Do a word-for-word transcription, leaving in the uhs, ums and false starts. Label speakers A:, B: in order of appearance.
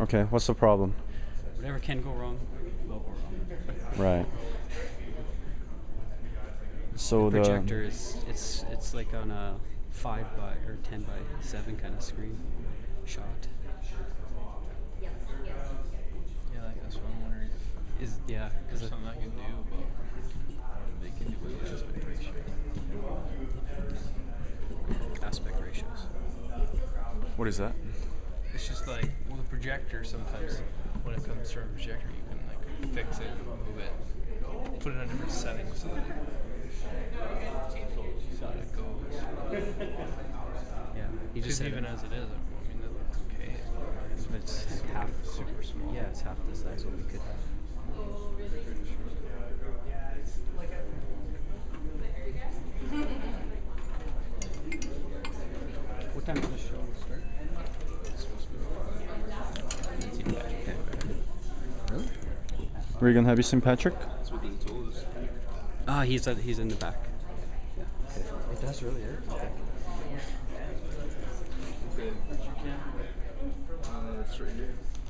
A: Okay, what's the problem?
B: Whatever can go wrong, will go wrong.
A: Right. So
B: The
A: the
B: projector is it's it's like on a five by or ten by seven kind of screen shot.
C: Yeah, like that's what I'm wondering if
B: Is yeah,
C: there's
B: because
C: something I can do about they can do with aspect ratio.
B: aspect ratios.
A: what is that?
C: It's just like with a projector sometimes when it comes from a projector you can like fix it, move it, put it on different settings so that it, so that it goes.
B: Yeah, he just
C: Just
B: said
C: even
B: it,
C: as it is, I mean that looks okay.
B: but it's half
C: Super small.
B: Yeah, it's half the size what we could have. What time does the show start? Really?
A: Regan, have you seen Patrick?
C: That's what they told us.
B: Ah, he's at, he's in the back.
C: It does really hurt. Okay. Okay, put your camera. Uh, it's right here.